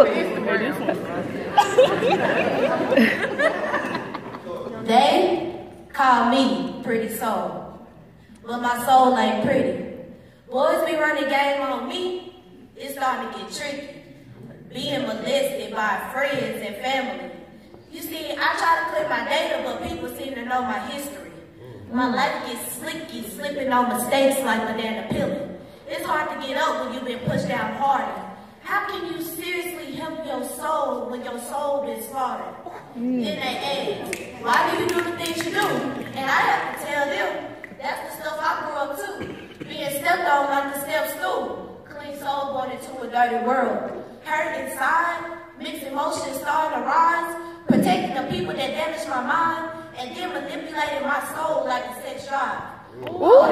They call me Pretty Soul, but my soul ain't pretty. Boys be running game on me, it's starting to get tricky. Being molested by friends and family. You see, I try to clear my data, but people seem to know my history. My life gets slicky, slipping on mistakes like banana peeling. It's hard to get up when you've been pushed down harder. How can you seriously help your soul when your soul been slaughtered? In that age, why do you do the things you do? And I have to tell them, that's the stuff I grew up to. Being stepped on like the step stool. Clean soul born into a dirty world. Hurt inside, mixed emotions starting to rise. Protecting the people that damaged my mind. And then manipulating my soul like a sex drive. Until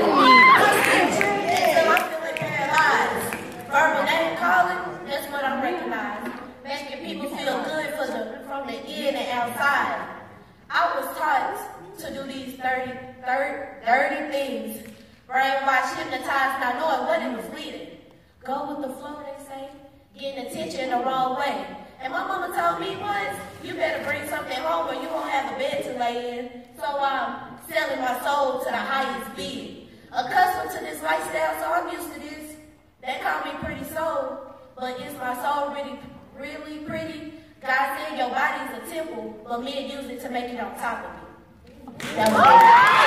I'm feeling paralyzed. Verbal name calling, that's what I'm recognizing. Making people feel good from the in and outside. I was taught to do these dirty things. Brainwashed, hypnotized, not knowing what it was leading. Go with the flow, they say. Getting attention the wrong way. And my mama told me once, you better bring something home or you won't have a bed to lay in. So I'm selling my soul to the highest bid. Accustomed to this lifestyle, so I'm used to this. They call me Pretty Soul, but is my soul really pretty? God said your body's a temple, but men use it to make it on top of it. That was